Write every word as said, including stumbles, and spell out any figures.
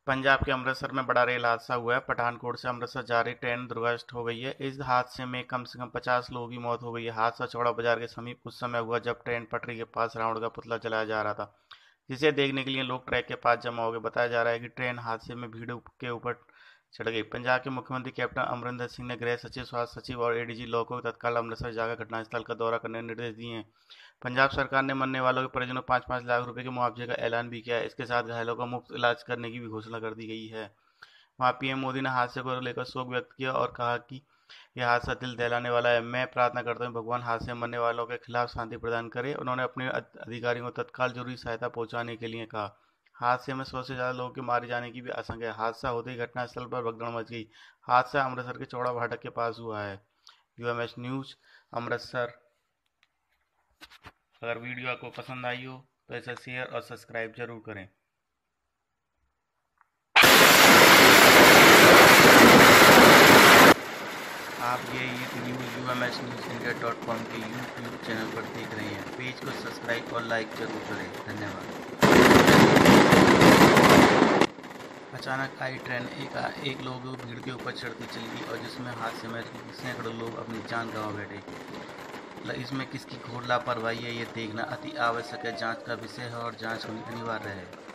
पंजाब के अमृतसर में बड़ा रेल हादसा हुआ है। पठानकोट से अमृतसर जा रही ट्रेन दुर्घटनाग्रस्त हो गई है। इस हादसे में कम से कम पचास लोगों की मौत हो गई है। हादसा चौड़ा बाजार के समीप उस समय हुआ जब ट्रेन पटरी के पास रावण का पुतला जलाया जा रहा था, जिसे देखने के लिए लोग ट्रैक के पास जमा हो गए। बताया जा रहा है कि ट्रेन हादसे में भीड़ के ऊपर चढ़ गई। पंजाब के मुख्यमंत्री कैप्टन अमरिंदर सिंह ने गृह सचिव, स्वास्थ्य सचिव और एडीजी लॉ को तत्काल अमृतसर जाकर घटनास्थल का दौरा करने के निर्देश दिए हैं। पंजाब सरकार ने मरने वालों के परिजनों को पाँच पाँच लाख रुपए के मुआवजे का ऐलान भी किया है। इसके साथ घायलों का मुफ्त इलाज करने की भी घोषणा कर दी गई है। वहाँ पीएम मोदी ने हादसे को लेकर शोक व्यक्त किया और कहा कि यह हादसा दिल दहलाने वाला है। मैं प्रार्थना करता हूँ भगवान हादसे में मरने वालों के खिलाफ शांति प्रदान करे। उन्होंने अपने अधिकारियों को तत्काल जरूरी सहायता पहुंचाने के लिए कहा। हादसे में सौ से ज्यादा लोगों के मारे जाने की भी आशंका है। हादसा होते ही घटनास्थल पर भगदड़ मच गई। हादसा अमृतसर के चौड़ा फाटक के पास हुआ है। UMS news Amritsar. अगर वीडियो आपको पसंद आई हो तो इसे शेयर और सब्सक्राइब जरूर करें। आप ये news U M S news India dot com के यूट्यूब चैनल पर देख रहे हैं। पेज को सब्सक्राइब और लाइक जरूर करें। धन्यवाद। अचानक आई ट्रेन एक एक लोग भीड़ के ऊपर चढ़ती चली गई और जिसमें हादसे में सैकड़ों लोग अपनी जान गंवा बैठे। इसमें किसकी घोर लापरवाही है ये देखना अति आवश्यक है। जांच का विषय है और जांच होनी अनिवार्य है।